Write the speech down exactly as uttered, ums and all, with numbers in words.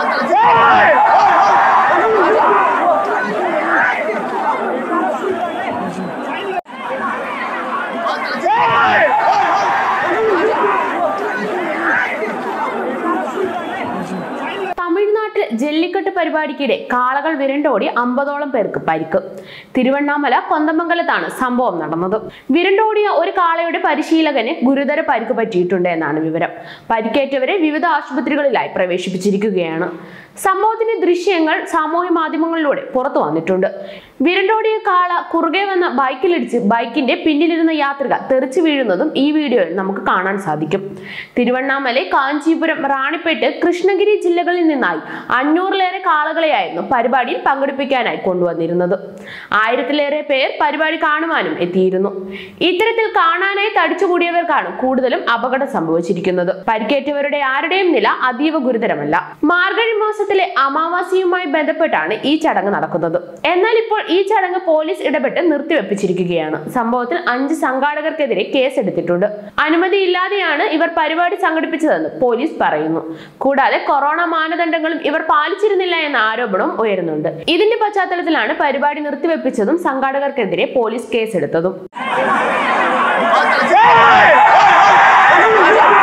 തമിഴ്നാട്ടിൽ ജല്ലിക്കെട്ട് പരിപാടിക്കിടെ കാളകൾ വിരണ്ടോടി അമ്പതോളം പേർക്ക് പരിക്ക്. തിരുവണ്ണാമല കൊന്തമംഗലത്താണ് സംഭവം നടന്നത്. വിരണ്ടോടിയ ഒരു കാളയുടെ പരിശീലകന് ഗുരുതര പരിക്ക് പറ്റിയിട്ടുണ്ട് എന്നാണ് വിവരം. പരിക്കേറ്റവരെ വിവിധ ആശുപത്രികളിലായി പ്രവേശിപ്പിച്ചിരിക്കുകയാണ്. സംഭവത്തിന്റെ ദൃശ്യങ്ങൾ സാമൂഹ്യ മാധ്യമങ്ങളിലൂടെ പുറത്തു വന്നിട്ടുണ്ട്. വിരണ്ടോടിയ കാള കുറുകെ വന്ന ബൈക്കിലിടിച്ച് ബൈക്കിന്റെ പിന്നിലിരുന്ന യാത്രിക തെറിച്ചു വീഴുന്നതും ഈ വീഡിയോയിൽ നമുക്ക് കാണാൻ സാധിക്കും. തിരുവണ്ണാമല, കാഞ്ചീപുരം, റാണിപ്പേട്ട്, കൃഷ്ണഗിരി ജില്ലകളിൽ നിന്നായി അഞ്ഞൂറിലേറെ കാളകളെയായിരുന്നു പരിപാടിയിൽ പങ്കെടുപ്പിക്കാനായി കൊണ്ടുവന്നിരുന്നത്. ആയിരത്തിലേറെ പേർ പരിപാടി കാണുവാനും എത്തിയിരുന്നു. ഇത്തരത്തിൽ കാണാനായി തടിച്ചുകൂടിയവർക്കാണ് കൂടുതലും അപകടം സംഭവിച്ചിരിക്കുന്നത്. പരിക്കേറ്റവരുടെ ആരുടെയും നില അതീവ ഗുരുതരമല്ല. മാർഗഴി മാസത്തിലെ അമാവാസിയുമായി ബന്ധപ്പെട്ടാണ് ഈ ചടങ്ങ് നടക്കുന്നത്. എന്നാൽ ഇപ്പോൾ ഈ ചടങ്ങ് പോലീസ് ഇടപെട്ട് നിർത്തിവെപ്പിച്ചിരിക്കുകയാണ്. സംഭവത്തിൽ അഞ്ച് സംഘാടകർക്കെതിരെ കേസെടുത്തിട്ടുണ്ട്. അനുമതിയില്ലാതെയാണ് ഇവർ പരിപാടി സംഘടിപ്പിച്ചതെന്ന് പോലീസ് പറയുന്നു. കൂടാതെ കൊറോണ മാനദണ്ഡങ്ങളും ഇവർ പാലിച്ചിരുന്നില്ല എന്ന ആരോപണവും ഉയരുന്നുണ്ട്. ഇതിന്റെ പശ്ചാത്തലത്തിലാണ് പരിപാടി നിർത്തിവെപ്പിച്ചതും സംഘാടകർക്കെതിരെ പോലീസ് കേസെടുത്തതും.